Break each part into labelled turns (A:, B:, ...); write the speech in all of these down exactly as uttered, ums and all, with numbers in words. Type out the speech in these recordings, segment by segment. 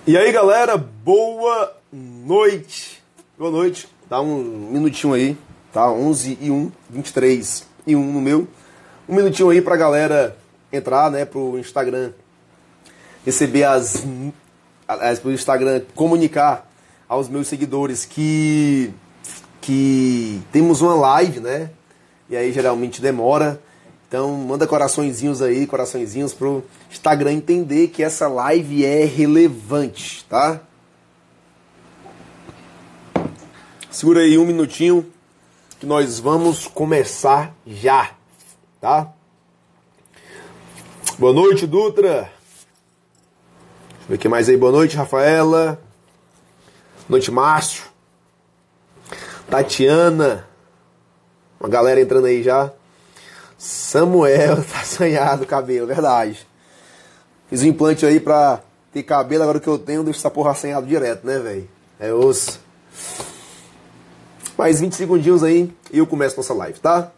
A: E aí, galera, boa noite. Boa noite. Dá um minutinho aí, tá? onze e um, vinte e três e um no meu. Um minutinho aí pra galera entrar, né, pro Instagram, receber as... as pro Instagram comunicar aos meus seguidores que... que temos uma live, né? E aí geralmente demora. Então manda coraçõezinhos aí, coraçõezinhos pro Instagram entender que essa live é relevante, tá? Segura aí um minutinho que nós vamos começar já, tá? Boa noite, Dutra. Deixa eu ver o que mais aí. Boa noite, Rafaela. Boa noite, Márcio. Tatiana. Uma galera entrando aí já. Samuel, tá assanhado o cabelo, verdade. Fiz um implante aí pra ter cabelo, agora o que eu tenho, deixa essa porra assanhado direto, né, velho? É osso. Mais vinte segundinhos aí e eu começo nossa live, tá?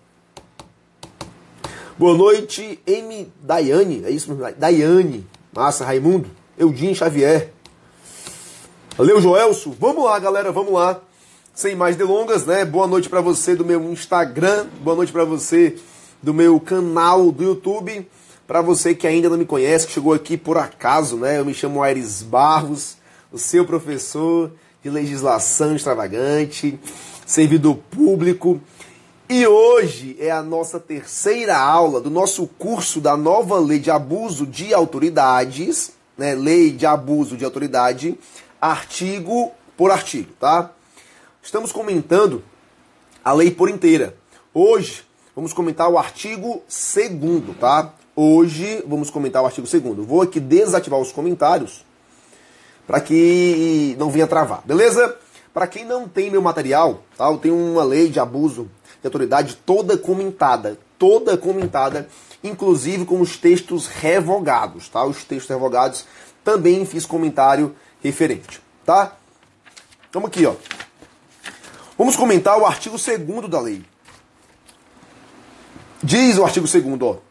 A: Boa noite, M. Daiane, é isso mesmo? Daiane, massa, Raimundo, Eudinho Xavier. Valeu, Joelso. Vamos lá, galera, vamos lá. Sem mais delongas, né? Boa noite pra você do meu Instagram, boa noite pra você do meu canal do YouTube. Para você que ainda não me conhece, que chegou aqui por acaso, né? Eu me chamo Aires Barros, o seu professor de legislação extravagante, servidor público. E hoje é a nossa terceira aula do nosso curso da nova lei de abuso de autoridades, né? Lei de abuso de autoridade, artigo por artigo, tá? Estamos comentando a lei por inteira. Hoje vamos comentar o artigo segundo, tá? Hoje vamos comentar o artigo segundo. Vou aqui desativar os comentários para que não venha travar, beleza? Para quem não tem meu material, tá? Eu tenho uma lei de abuso de autoridade toda comentada, toda comentada, inclusive com os textos revogados, tá? Os textos revogados também fiz comentário referente, tá? Vamos aqui, ó. Vamos comentar o artigo segundo da lei. Diz o artigo segundo, ó.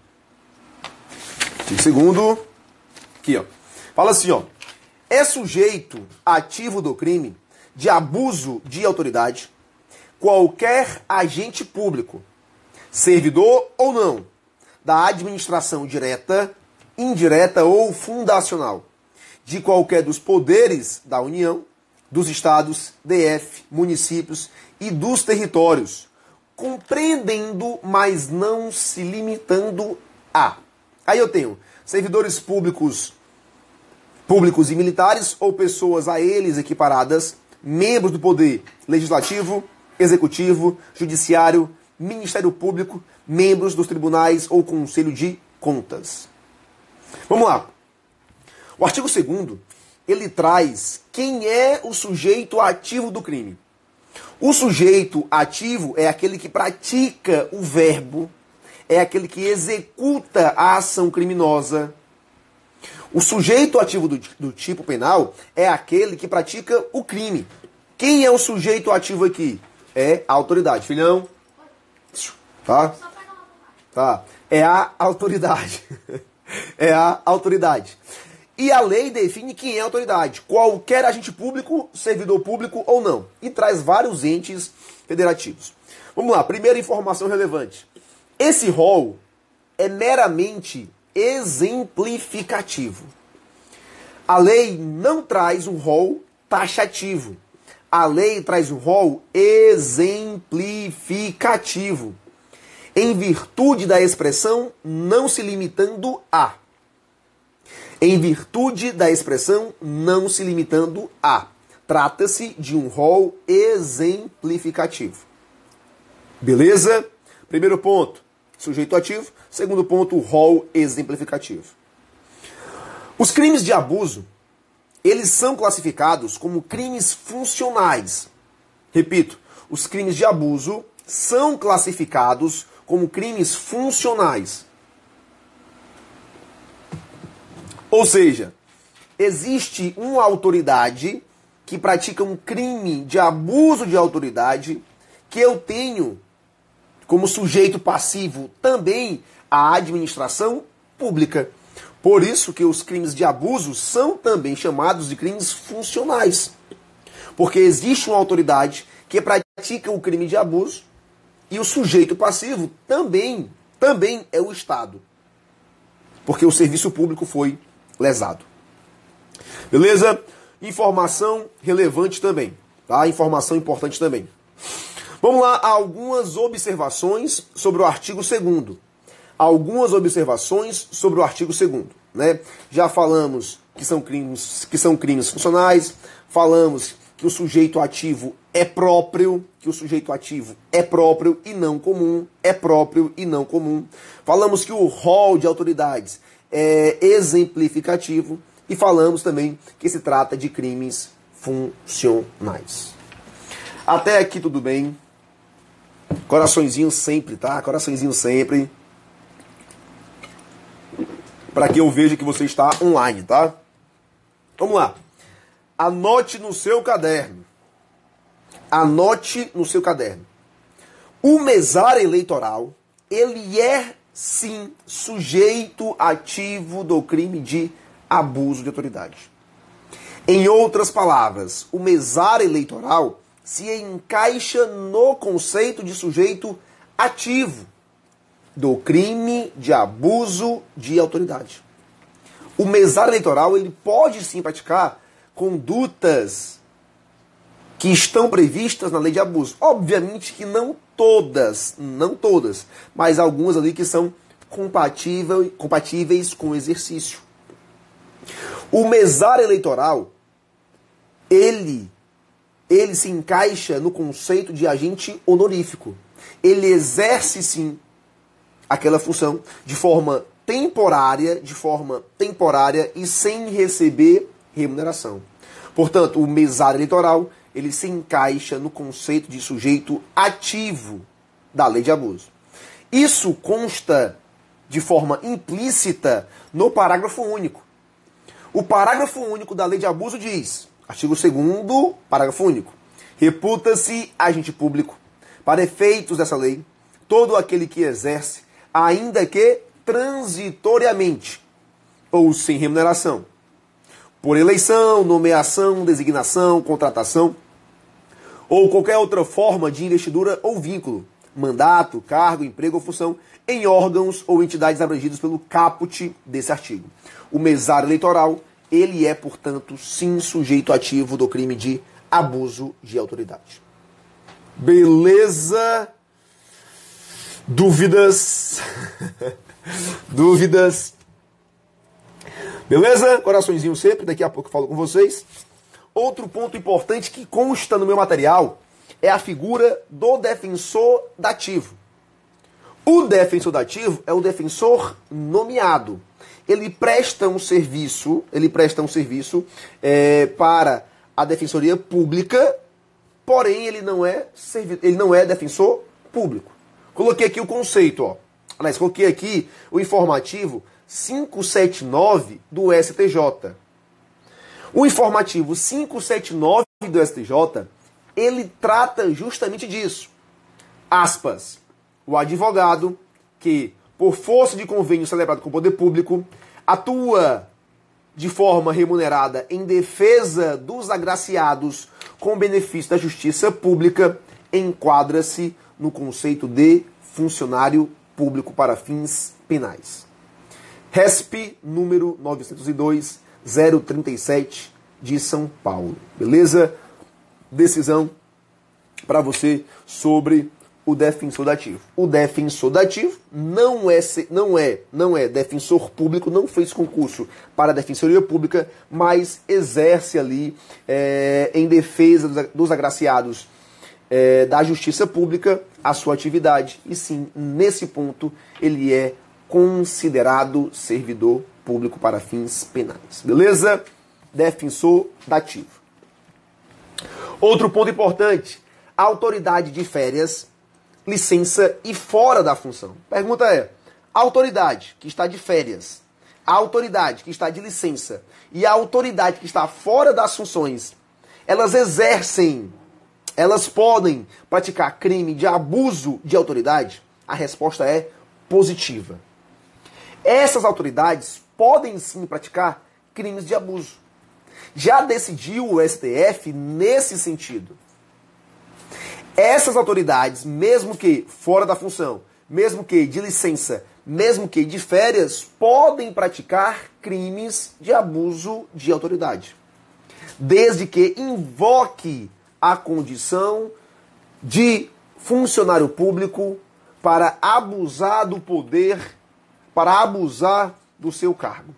A: Artigo segundo, aqui, ó. Fala assim, ó. É sujeito ativo do crime de abuso de autoridade qualquer agente público, servidor ou não, da administração direta, indireta ou fundacional, de qualquer dos poderes da União, dos estados, D F, municípios e dos territórios, compreendendo, mas não se limitando a. Aí eu tenho servidores públicos, públicos e militares ou pessoas a eles equiparadas, membros do poder legislativo, executivo, judiciário, Ministério Público, membros dos tribunais ou Conselho de Contas. Vamos lá. O artigo segundo, ele traz quem é o sujeito ativo do crime. O sujeito ativo é aquele que pratica o verbo, é aquele que executa a ação criminosa. O sujeito ativo do, do tipo penal é aquele que pratica o crime. Quem é o sujeito ativo aqui? É a autoridade. Filhão? Tá? Tá. É a autoridade. É a autoridade. E a lei define quem é a autoridade. Qualquer agente público, servidor público ou não. E traz vários entes federativos. Vamos lá, primeira informação relevante. Esse rol é meramente exemplificativo. A lei não traz um rol taxativo. A lei traz um rol exemplificativo. Em virtude da expressão não se limitando a. Em virtude da expressão não se limitando a. Trata-se de um rol exemplificativo. Beleza? Primeiro ponto, sujeito ativo. Segundo ponto, rol exemplificativo. Os crimes de abuso, eles são classificados como crimes funcionais. Repito, os crimes de abuso são classificados como crimes funcionais. Ou seja, existe uma autoridade que pratica um crime de abuso de autoridade que eu tenho como sujeito passivo também a administração pública. Por isso que os crimes de abuso são também chamados de crimes funcionais. Porque existe uma autoridade que pratica o crime de abuso e o sujeito passivo também, também é o Estado. Porque o serviço público foi lesado. Beleza? Informação relevante também. Tá? Informação importante também. Vamos lá a algumas observações sobre o artigo segundo. Algumas observações sobre o artigo segundo, né? Já falamos que são crimes, que são crimes funcionais, falamos que o sujeito ativo é próprio, que o sujeito ativo é próprio e não comum, é próprio e não comum. Falamos que o rol de autoridades é exemplificativo e falamos também que se trata de crimes funcionais. Até aqui tudo bem? Coraçõezinho sempre, tá? Coraçõezinho sempre. Para que eu veja que você está online, tá? Vamos lá. Anote no seu caderno. Anote no seu caderno. O mesário eleitoral, ele é, sim, sujeito ativo do crime de abuso de autoridade. Em outras palavras, o mesário eleitoral se encaixa no conceito de sujeito ativo do crime de abuso de autoridade. O mesário eleitoral ele pode sim praticar condutas que estão previstas na lei de abuso. Obviamente que não todas, não todas, mas algumas ali que são compatíveis, compatíveis com o exercício. O mesário eleitoral, ele, ele se encaixa no conceito de agente honorífico. Ele exerce sim aquela função de forma temporária, de forma temporária e sem receber remuneração. Portanto, o mesário eleitoral, ele se encaixa no conceito de sujeito ativo da lei de abuso. Isso consta de forma implícita no parágrafo único. O parágrafo único da lei de abuso diz, artigo segundo, parágrafo único, reputa-se agente público, para efeitos dessa lei, todo aquele que exerce, ainda que transitoriamente, ou sem remuneração, por eleição, nomeação, designação, contratação, ou qualquer outra forma de investidura ou vínculo, mandato, cargo, emprego ou função, em órgãos ou entidades abrangidos pelo caput desse artigo. O mesário eleitoral, ele é, portanto, sim sujeito ativo do crime de abuso de autoridade. Beleza? Dúvidas? Dúvidas? Beleza? Coraçõezinho sempre, daqui a pouco eu falo com vocês. Outro ponto importante que consta no meu material é a figura do defensor dativo. O defensor dativo é o defensor nomeado. Ele presta um serviço, ele presta um serviço é, para a defensoria pública, porém ele não é servi- ele não é defensor público. Coloquei aqui o conceito, ó. Aliás, coloquei aqui o informativo quinhentos e setenta e nove do S T J. O informativo quinhentos e setenta e nove do S T J, ele trata justamente disso. Aspas. O advogado que, por força de convênio celebrado com o poder público, atua de forma remunerada em defesa dos agraciados com benefício da justiça pública, enquadra-se no conceito de funcionário público para fins penais. R E S P número novecentos e dois, zero trinta e sete de São Paulo. Beleza? Decisão para você sobre o defensor dativo. O defensor dativo não é, não é, não é defensor público, não fez concurso para a defensoria pública, mas exerce ali é, em defesa dos agraciados é, da justiça pública a sua atividade. E sim, nesse ponto, ele é considerado servidor público para fins penais. Beleza? Defensor dativo. Outro ponto importante, a autoridade de férias, licença e fora da função. Pergunta é, a autoridade que está de férias, a autoridade que está de licença e a autoridade que está fora das funções, elas exercem, elas podem praticar crime de abuso de autoridade? A resposta é positiva. Essas autoridades podem sim praticar crimes de abuso. Já decidiu o S T F nesse sentido. Essas autoridades, mesmo que fora da função, mesmo que de licença, mesmo que de férias, podem praticar crimes de abuso de autoridade, desde que invoque a condição de funcionário público para abusar do poder, para abusar do seu cargo.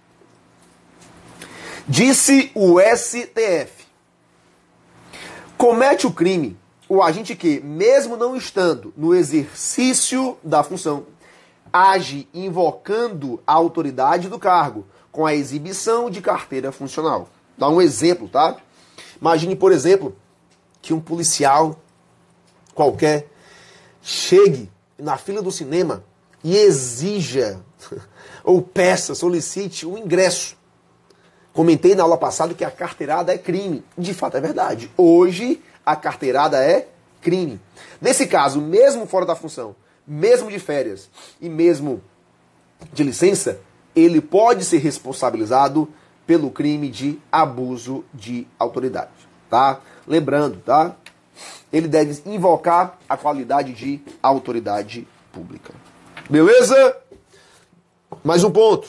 A: Disse o S T F: comete o crime o agente que, mesmo não estando no exercício da função, age invocando a autoridade do cargo com a exibição de carteira funcional. Dá um exemplo, tá? Imagine, por exemplo, que um policial qualquer chegue na fila do cinema e exija, ou peça, solicite um ingresso. Comentei na aula passada que a carteirada é crime. De fato é verdade. Hoje a carteirada é crime. Nesse caso, mesmo fora da função, mesmo de férias e mesmo de licença, ele pode ser responsabilizado pelo crime de abuso de autoridade, tá? Lembrando, tá? Ele deve invocar a qualidade de autoridade pública. Beleza? Mais um ponto.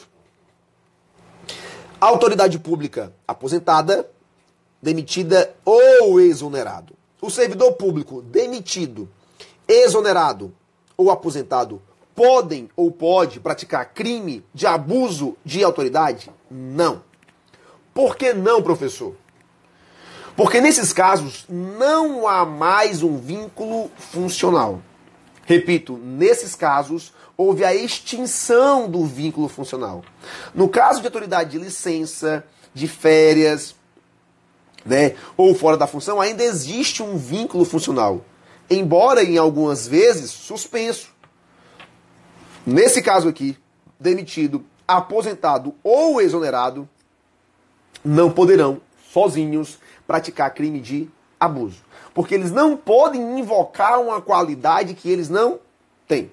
A: Autoridade pública aposentada, demitida ou exonerado. O servidor público demitido, exonerado ou aposentado podem ou pode praticar crime de abuso de autoridade? Não. Por que não, professor? Porque nesses casos não há mais um vínculo funcional. Repito, nesses casos houve a extinção do vínculo funcional. No caso de autoridade de licença, de férias, né, ou fora da função, ainda existe um vínculo funcional, embora em algumas vezes suspenso. Nesse caso aqui, demitido, aposentado ou exonerado não poderão, sozinhos, praticar crime de abuso. Porque eles não podem invocar uma qualidade que eles não têm.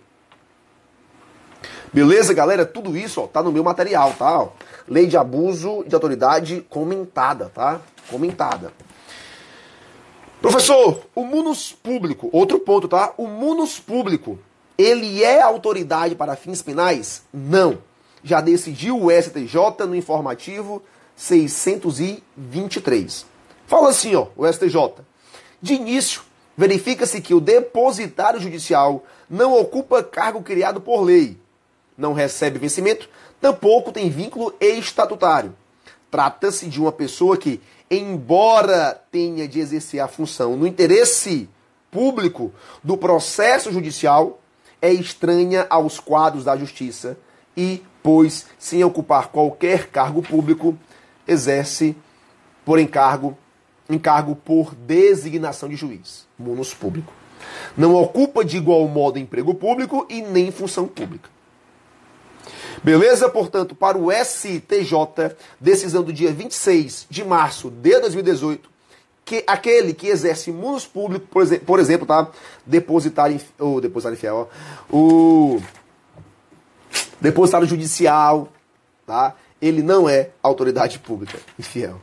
A: Beleza, galera? Tudo isso ó, tá no meu material, tá? Ó, Lei de abuso de autoridade comentada, tá? Comentada. Professor, o munus público, outro ponto, tá? O munus público, ele é autoridade para fins penais? Não. Já decidiu o S T J no informativo seiscentos e vinte e três. Fala assim, ó, o S T J. De início, verifica-se que o depositário judicial não ocupa cargo criado por lei, não recebe vencimento, tampouco tem vínculo estatutário. Trata-se de uma pessoa que, embora tenha de exercer a função no interesse público do processo judicial, é estranha aos quadros da justiça e, pois, sem ocupar qualquer cargo público, exerce por encargo, encargo por designação de juiz, munus público. Não ocupa de igual modo emprego público e nem função pública. Beleza? Portanto, para o S T J, decisão do dia vinte e seis de março de dois mil e dezoito, que aquele que exerce munus público, por exemplo, por exemplo tá? Depositário, ou depositário infiel, ó, o depositário judicial, tá? Ele não é autoridade pública infiel.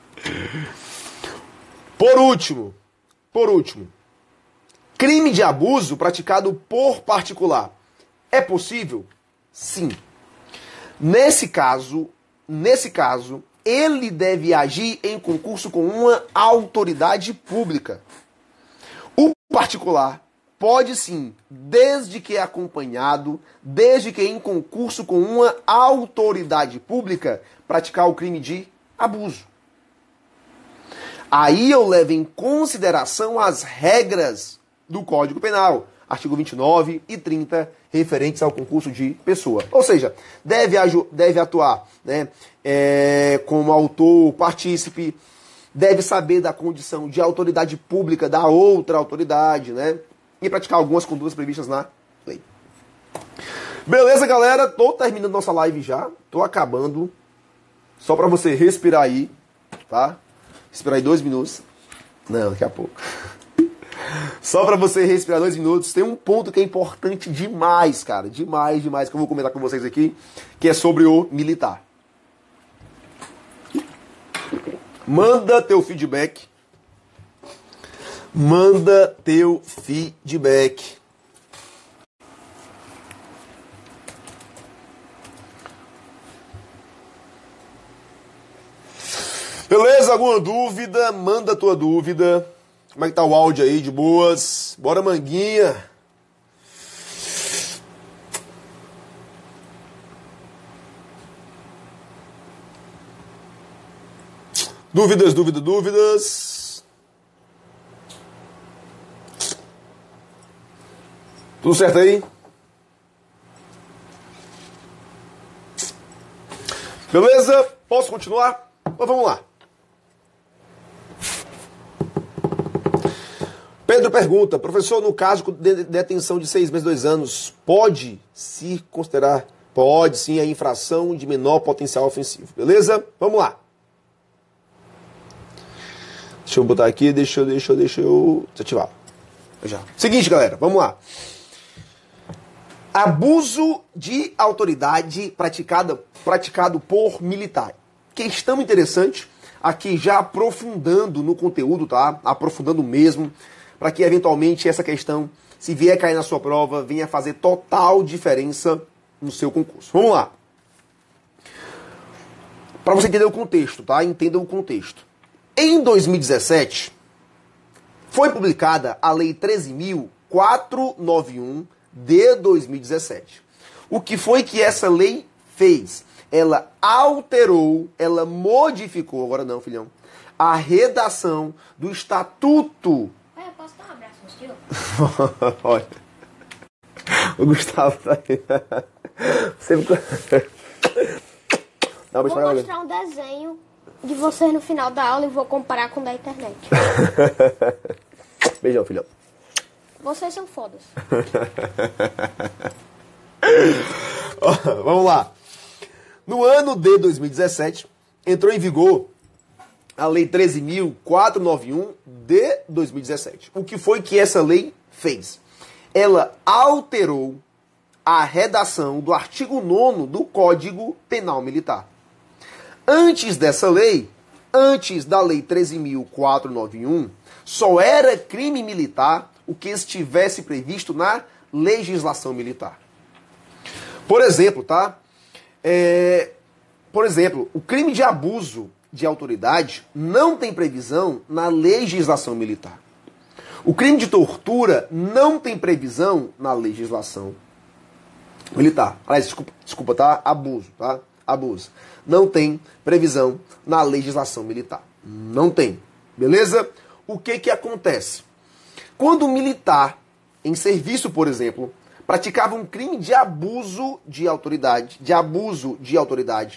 A: Por último, por último, crime de abuso praticado por particular. É possível? Sim. Nesse caso, nesse caso, ele deve agir em concurso com uma autoridade pública. O particular pode sim, desde que acompanhado, desde que em concurso com uma autoridade pública, praticar o crime de abuso. Aí eu levo em consideração as regras do Código Penal, artigo vinte e nove e trinta, referentes ao concurso de pessoa. Ou seja, deve, deve atuar, né, é, como autor, partícipe, deve saber da condição de autoridade pública da outra autoridade, né, e praticar algumas condutas previstas na lei. Beleza, galera? Tô terminando nossa live já, tô acabando. Só para você respirar aí, tá? Respirar aí dois minutos. Não, daqui a pouco. Só para você respirar dois minutos, tem um ponto que é importante demais, cara. Demais, demais, que eu vou comentar com vocês aqui, que é sobre o militar. Manda teu feedback. Manda teu feedback. Beleza? Alguma dúvida? Manda tua dúvida. Como é que tá o áudio aí, de boas? Bora, Manguinha. Dúvidas, dúvidas, dúvidas. Tudo certo aí? Beleza? Posso continuar? Então vamos lá. Pedro pergunta, professor, no caso de detenção de seis meses, dois anos, pode se considerar, pode sim, a infração de menor potencial ofensivo. Beleza? Vamos lá. Deixa eu botar aqui, deixa eu, deixa eu, deixa eu desativar. Já. Seguinte, galera, vamos lá. Abuso de autoridade praticada, praticado por militar. Questão interessante, aqui já aprofundando no conteúdo, tá? Aprofundando mesmo, para que eventualmente essa questão, se vier cair na sua prova, venha fazer total diferença no seu concurso. Vamos lá. Para você entender o contexto, tá? Entenda o contexto. Em dois mil e dezessete, foi publicada a Lei treze mil quatrocentos e noventa e um de dois mil e dezessete. O que foi que essa lei fez? Ela alterou, ela modificou, agora não, filhão, a redação do Estatuto.
B: É, eu posso dar um abraço no senhor?
A: Olha, o Gustavo tá aí. Sempre... Não,
B: vou mostrar um desenho de vocês no final da aula e vou comparar com o da internet.
A: Beijão, filhão.
B: Vocês são fodas.
A: Vamos lá. No ano de dois mil e dezessete, entrou em vigor a Lei treze mil quatrocentos e noventa e um de dois mil e dezessete. O que foi que essa lei fez? Ela alterou a redação do artigo nono do Código Penal Militar. Antes dessa lei, antes da Lei treze mil quatrocentos e noventa e um, só era crime militar o que estivesse previsto na legislação militar. Por exemplo, tá? É, por exemplo, o crime de abuso de autoridade não tem previsão na legislação militar. O crime de tortura não tem previsão na legislação militar. Aliás, desculpa, desculpa, tá? Abuso, tá? Abuso. Não tem previsão na legislação militar. Não tem. Beleza? O que que acontece? Quando um militar, em serviço, por exemplo, praticava um crime de abuso de autoridade, de abuso de autoridade,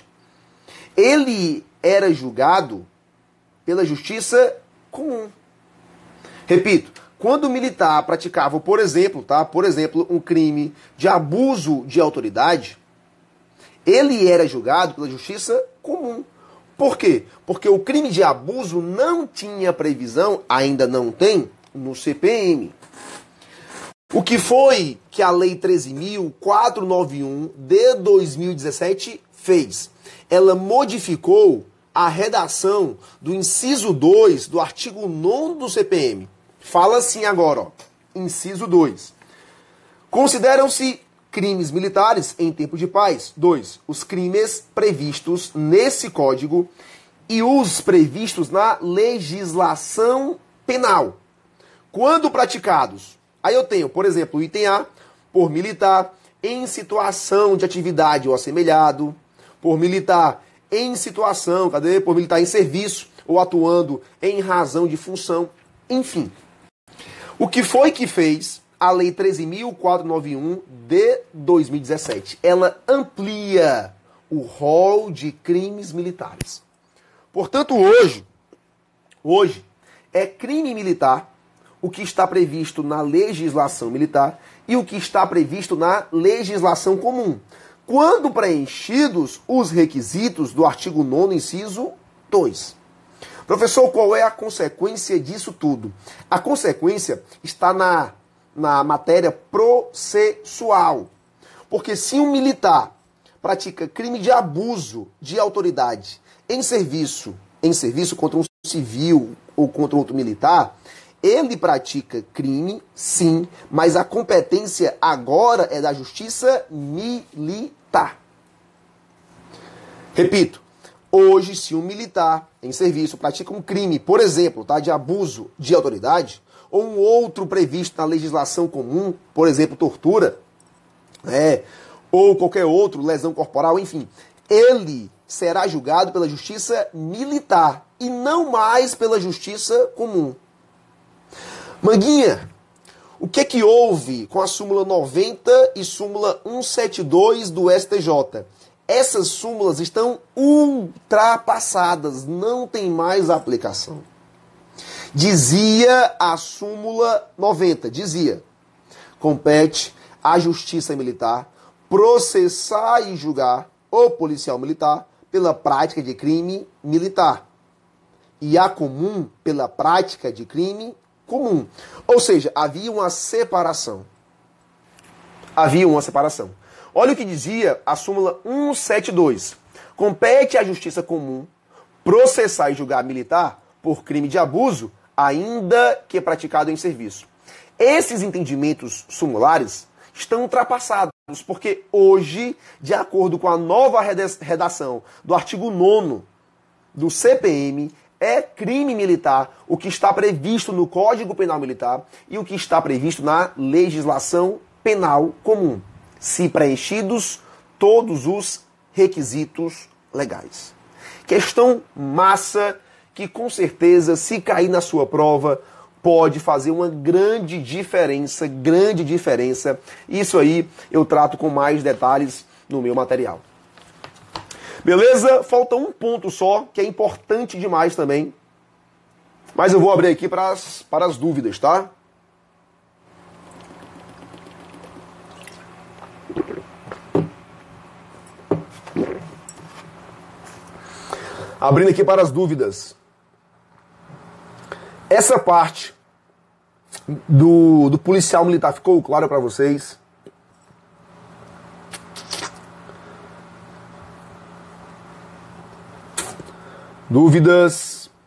A: ele era julgado pela justiça comum. Repito, quando o militar praticava, por exemplo, tá? Por exemplo, um crime de abuso de autoridade, ele era julgado pela justiça comum. Por quê? Porque o crime de abuso não tinha previsão, ainda não tem, no C P M. O que foi que a Lei treze mil quatrocentos e noventa e um de dois mil e dezessete fez? Ela modificou a redação do inciso dois do artigo nono do C P M. Fala assim agora, ó. Inciso dois. Consideram-se crimes militares em tempo de paz. dois. Os crimes previstos nesse código e os previstos na legislação penal, quando praticados. Aí eu tenho, por exemplo, o item A, por militar em situação de atividade ou assemelhado, por militar em situação, cadê? Por militar em serviço ou atuando em razão de função, enfim. O que foi que fez a Lei treze mil quatrocentos e noventa e um de dois mil e dezessete? Ela amplia o rol de crimes militares. Portanto, hoje, hoje é crime militar o que está previsto na legislação militar e o que está previsto na legislação comum, quando preenchidos os requisitos do artigo nono, inciso dois. Professor, qual é a consequência disso tudo? A consequência está na, na matéria processual. Porque se um militar pratica crime de abuso de autoridade em serviço, em serviço contra um civil ou contra outro militar, ele pratica crime, sim, mas a competência agora é da justiça militar. Repito, hoje, se um militar em serviço pratica um crime, por exemplo, tá, de abuso de autoridade, ou um outro previsto na legislação comum, por exemplo, tortura, né, ou qualquer outro, lesão corporal, enfim, ele será julgado pela justiça militar e não mais pela justiça comum. Manguinha, o que é que houve com a súmula noventa e súmula cento e setenta e dois do S T J? Essas súmulas estão ultrapassadas, não tem mais aplicação. Dizia a súmula noventa, dizia, compete à justiça militar processar e julgar o policial militar pela prática de crime militar e a comum pela prática de crime comum. Ou seja, havia uma separação. Havia uma separação. Olha o que dizia a súmula cento e setenta e dois. Compete à justiça comum processar e julgar militar por crime de abuso, ainda que praticado em serviço. Esses entendimentos sumulares estão ultrapassados, porque hoje, de acordo com a nova redação do artigo nono do C P M, é crime militar o que está previsto no Código Penal Militar e o que está previsto na legislação penal comum, se preenchidos todos os requisitos legais. Questão massa que, com certeza, se cair na sua prova, pode fazer uma grande diferença, grande diferença. Isso aí eu trato com mais detalhes no meu material. Beleza? Falta um ponto só, que é importante demais também. Mas eu vou abrir aqui para as, para as dúvidas, tá? Abrindo aqui para as dúvidas. Essa parte do, do policial militar ficou claro para vocês? Dúvidas?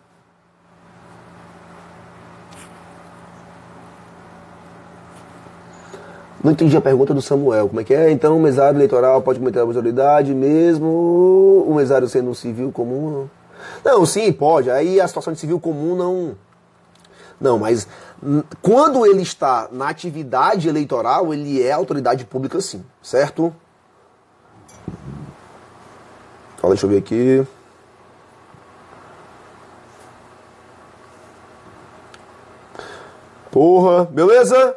A: Não entendi a pergunta do Samuel. Como é que é? Então, o mesário eleitoral pode cometer a autoridade mesmo o mesário sendo um civil comum? Não, sim, pode. Aí a situação de civil comum não... Não, mas quando ele está na atividade eleitoral, ele é autoridade pública sim, certo? Fala, deixa eu ver aqui... Porra, beleza?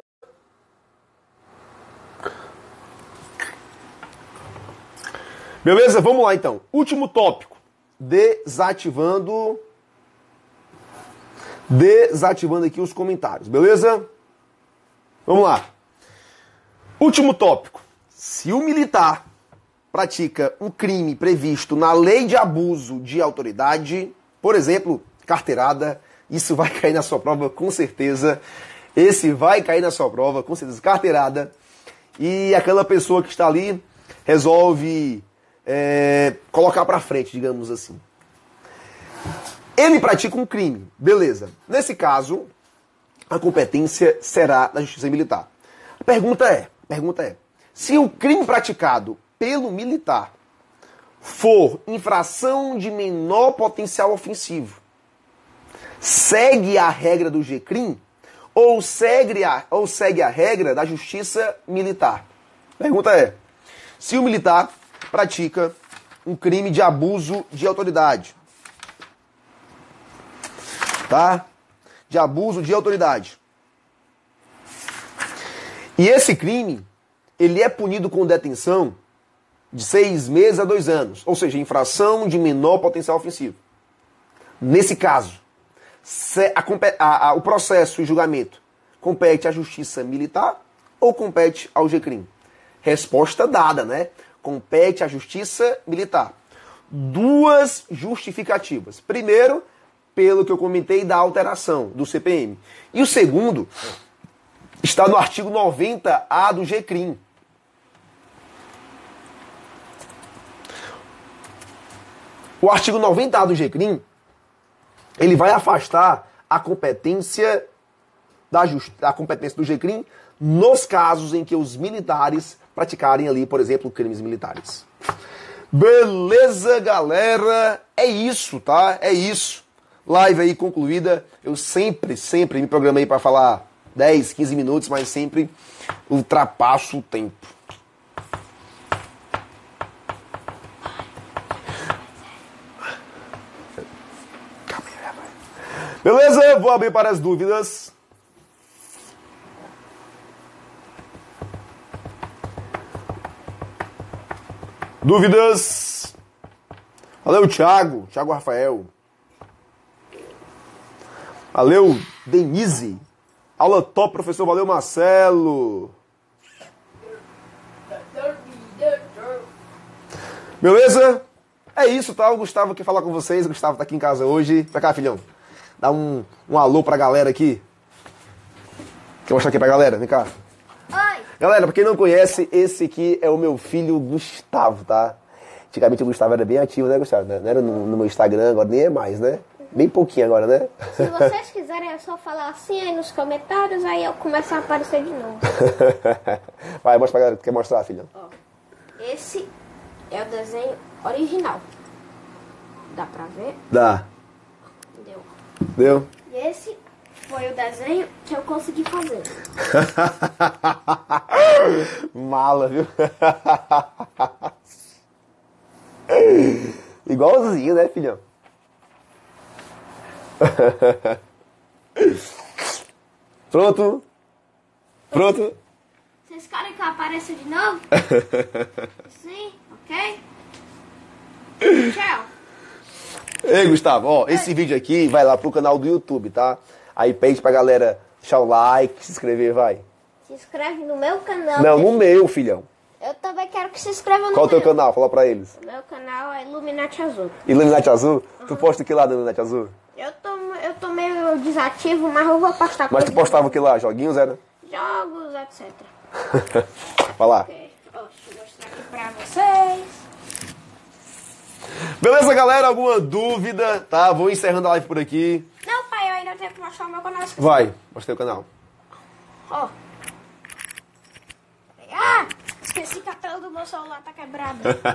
A: Beleza, vamos lá então. Último tópico. Desativando... Desativando aqui os comentários, beleza? Vamos lá. Último tópico. Se o militar pratica um crime previsto na lei de abuso de autoridade, por exemplo, carteirada, isso vai cair na sua prova com certeza. Esse vai cair na sua prova com certeza. Carteirada. E aquela pessoa que está ali resolve é, colocar para frente, digamos assim. Ele pratica um crime, beleza. Nesse caso, a competência será da Justiça Militar. A pergunta é, a pergunta é, se o crime praticado pelo militar for infração de menor potencial ofensivo, segue a regra do G C R I M ou segue a, ou segue a regra da Justiça Militar? Pergunta é, se o militar pratica um crime de abuso de autoridade, tá? De abuso de autoridade. E esse crime, ele é punido com detenção de seis meses a dois anos. Ou seja, infração de menor potencial ofensivo. Nesse caso, a, a, a, o processo e julgamento compete à Justiça Militar ou compete ao G C R I M? Resposta dada, né? Compete à Justiça Militar. Duas justificativas. Primeiro, pelo que eu comentei da alteração do C P M. E o segundo está no artigo noventa A do G C R I M. O artigo noventa A do G C R I M ele vai afastar a competência da just... a competência do GCRIM nos casos em que os militares praticarem ali, por exemplo, crimes militares. Beleza, galera? É isso, tá? É isso. Live aí concluída. Eu sempre, sempre me programei para falar dez, quinze minutos, mas sempre ultrapasso o tempo. Beleza? Vou abrir para as dúvidas. Dúvidas? Valeu, Thiago. Thiago Rafael. Valeu, Denise. Aula top, professor. Valeu, Marcelo. Beleza? É isso, tá? O Gustavo quer falar com vocês. O Gustavo tá aqui em casa hoje. Pra cá, filhão. Dá um, um alô pra galera aqui. Quer mostrar aqui pra galera? Vem cá.
B: Oi.
A: Galera, pra quem não conhece, esse aqui é o meu filho Gustavo, tá? Antigamente o Gustavo era bem ativo, né, Gustavo? Não era no, no meu Instagram, agora nem é mais, né? Bem pouquinho agora, né?
B: Se vocês quiserem, é só falar assim aí nos comentários, aí eu começo a aparecer de novo.
A: Vai, mostra pra galera. Quer mostrar, filhão?
B: Ó, esse é o desenho original. Dá pra ver?
A: Dá.
B: Deu.
A: Deu?
B: E esse foi o desenho que eu consegui fazer.
A: Mala, viu? Igualzinho, né, filhão? Pronto? Pronto?
B: Vocês querem que eu apareça de novo? Sim, ok? Tchau.
A: Ei, Gustavo, ó, esse vídeo aqui vai lá pro canal do YouTube, tá? Aí pede pra galera deixar o like, se inscrever, vai.
B: Se inscreve no meu canal.
A: Não, no meu, filhão.
B: Eu também quero que se inscreva no
A: Qual é o
B: meu.
A: teu canal? Fala pra eles.
B: O meu canal é Illuminati Azul.
A: Illuminati Azul? Tu posta o que lá no Illuminati Azul?
B: Eu tô, eu tô meio desativo, mas eu vou postar
A: Mas tu
B: coisas-
A: postava o que lá? Joguinhos, era?
B: jogos, etcétera.
A: Vai lá.
B: Ok. Ó, deixa eu mostrar aqui pra vocês.
A: Beleza, galera? Alguma dúvida? Tá, vou encerrando a live por aqui.
B: Não, pai, eu ainda tenho que mostrar o meu canal.
A: Vai, mostrei o canal.
B: Ó. Ah! Esqueci que a tela do meu celular tá quebrada.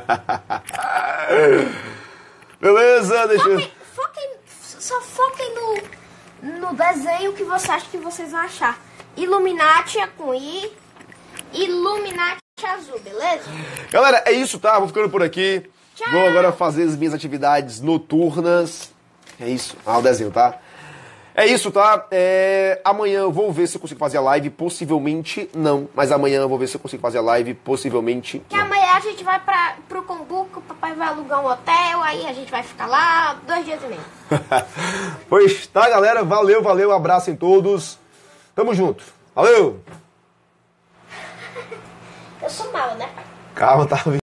A: Beleza, deixa eu...
B: Foquem, foquem, só foquem no, no desenho que você acha que vocês vão achar. Illuminati é com I, Illuminati Azul, beleza?
A: Galera, é isso, tá? Vou ficando por aqui.
B: Tchau.
A: Vou agora fazer as minhas atividades noturnas. É isso. Ah, o desenho, tá? É isso, tá? É... Amanhã eu vou ver se eu consigo fazer a live. Possivelmente não. Mas amanhã eu vou ver se eu consigo fazer a live. Possivelmente
B: Que
A: não.
B: amanhã a gente vai pra, pro Combuco, o papai vai alugar um hotel, aí a gente vai ficar lá dois dias e meio.
A: Pois tá, galera. Valeu, valeu. Abraço em todos. Tamo junto. Valeu!
B: Eu sou mala, né, pai?
A: Calma, tá?